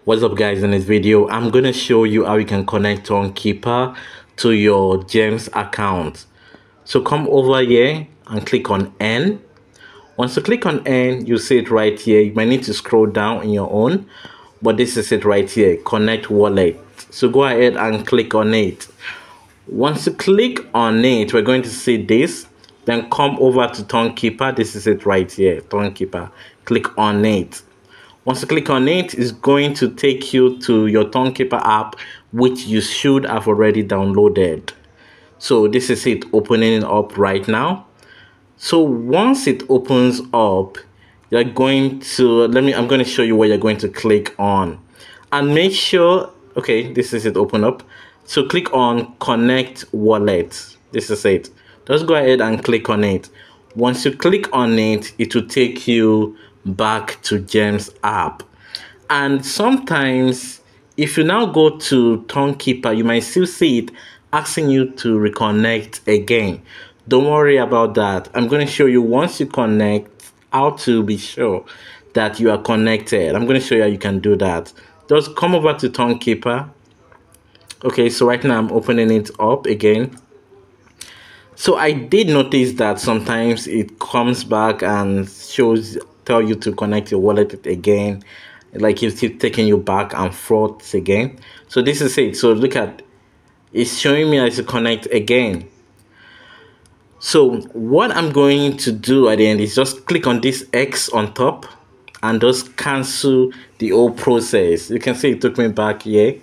What's up guys, in this video I'm gonna show you how you can connect Tonkeeper to your Gems account. So come over here and click on N. Once you click on N, you see it right here. You might need to scroll down in your own, but this is it right here, connect wallet. So go ahead and click on it. Once you click on it, we're going to see this. Then come over to Tonkeeper. This is it right here, Tonkeeper. Click on it. Once you click on it, it's going to take you to your Tonkeeper app, which you should have already downloaded. So this is it opening up right now. So once it opens up, you're going to, I'm going to show you where you're going to click on. And make sure, okay, this is it open up. So click on Connect Wallet. This is it. Just go ahead and click on it. Once you click on it, it will take you back to Gems app. And sometimes if you now go to Tonkeeper, you might still see it asking you to reconnect again. Don't worry about that. I'm going to show you once you connect how to be sure that you are connected. I'm going to show you how you can do that. Just come over to Tonkeeper. Okay, so right now I'm opening it up again. So I did notice that sometimes it comes back and tell you to connect your wallet again, like it's taking you back and forth again. So this is it. So look at, it's showing me how to connect again. So what I'm going to do at the end is just click on this X on top and just cancel the whole process. You can see it took me back here.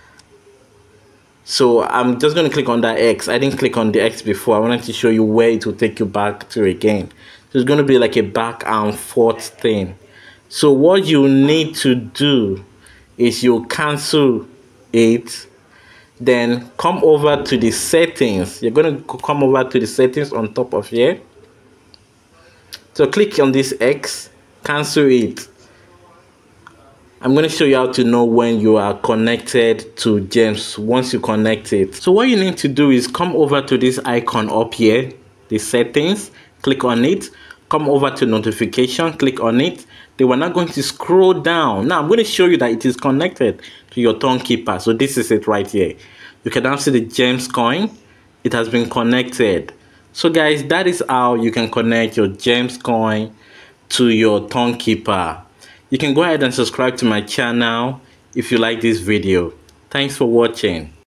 So I'm just going to click on that X. I didn't click on the X before. I wanted to show you where it will take you back to again. So it's going to be like a back and forth thing. So what you need to do is you cancel it. Then come over to the settings. You're going to come over to the settings on top of here. So click on this X, cancel it. I'm going to show you how to know when you are connected to Gems once you connect it. So what you need to do is come over to this icon up here, the settings, click on it, come over to notification, click on it. Then we're not going to scroll down. Now I'm going to show you that it is connected to your Tonkeeper. So this is it right here. You can now see the Gems coin. It has been connected. So guys, that is how you can connect your Gems coin to your Tonkeeper. You can go ahead and subscribe to my channel if you like this video. Thanks for watching.